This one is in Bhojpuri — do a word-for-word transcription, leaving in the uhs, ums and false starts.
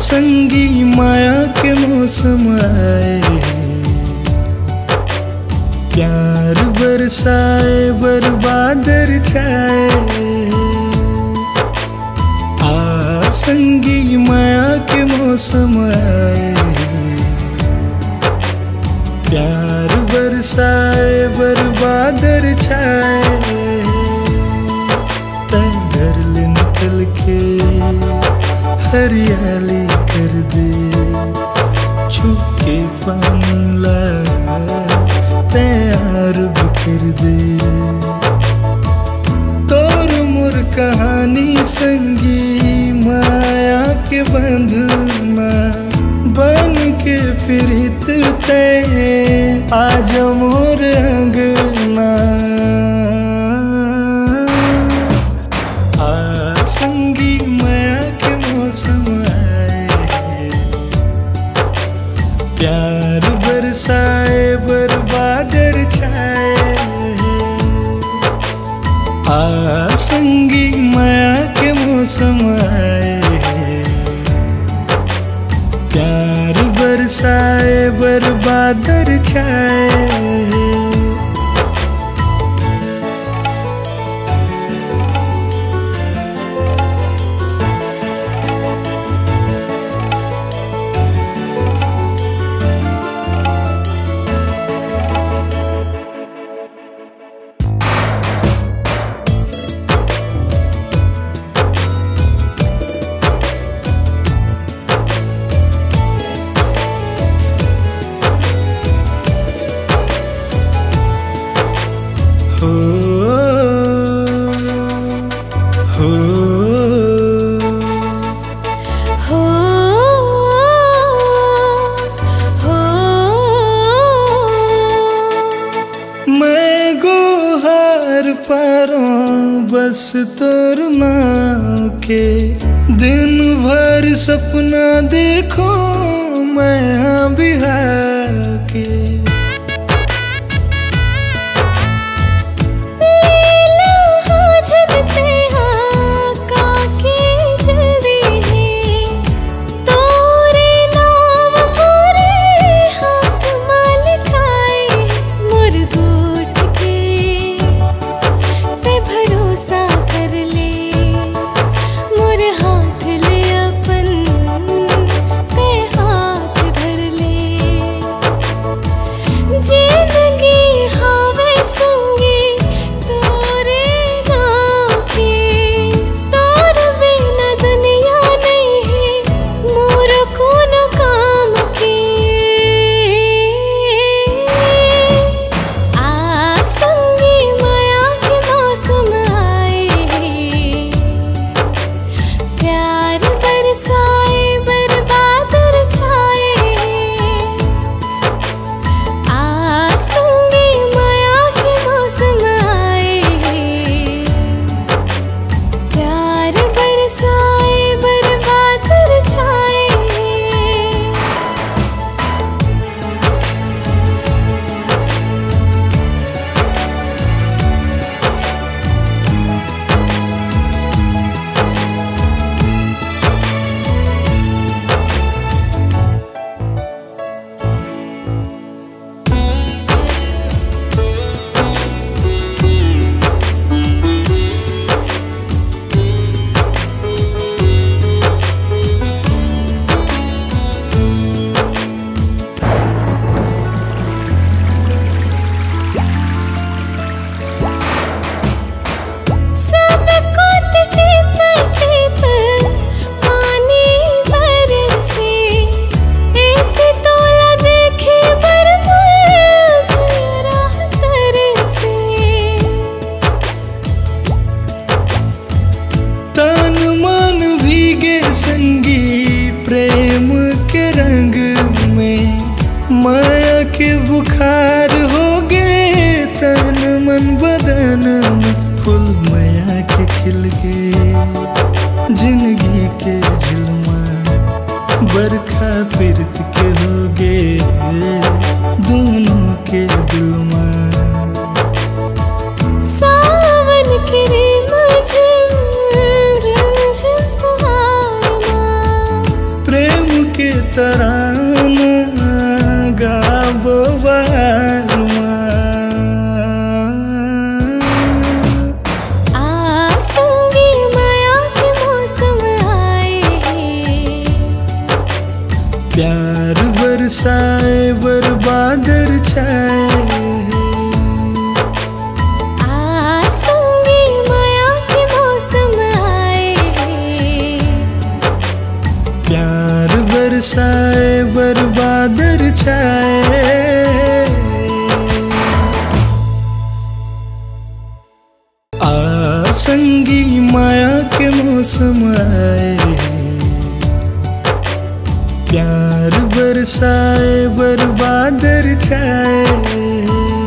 संगी माया के मौसम आए, प्यार बरसाए बरबादर छाए। आ संगी माया के मौसम आए, प्यार बरसाए बरबादर छाए। घर ले निकल के हरियाली कर दे, छुपके पानी ला प्यार बिखर दे। तोर मोर कहानी संगी माया के बंधना, बन के प्रीत ते आज मोर अंगना। आ संगी माया के मौसम आए, प्यार बरसाए बरबादर छाए। आ संगी माया के मौसम आए, प्यार बरसाए बरबादर छाए। बस तोर नाम के दिन भर सपना देखो मैं बिहार के। माया के बुखार हो गए तन मन बदन में, फूल माया के खिल गए जिंदगी के झिलमा, बरखा फिरत के हो गए दोनों के दिल में। सावन के रिमझिम रिमझिम फुहार माँ, प्रेम बरसाए बर्बादर छाए। आ संगी माया के मौसम आए, प्यार बरसाए बर्बादर छाए।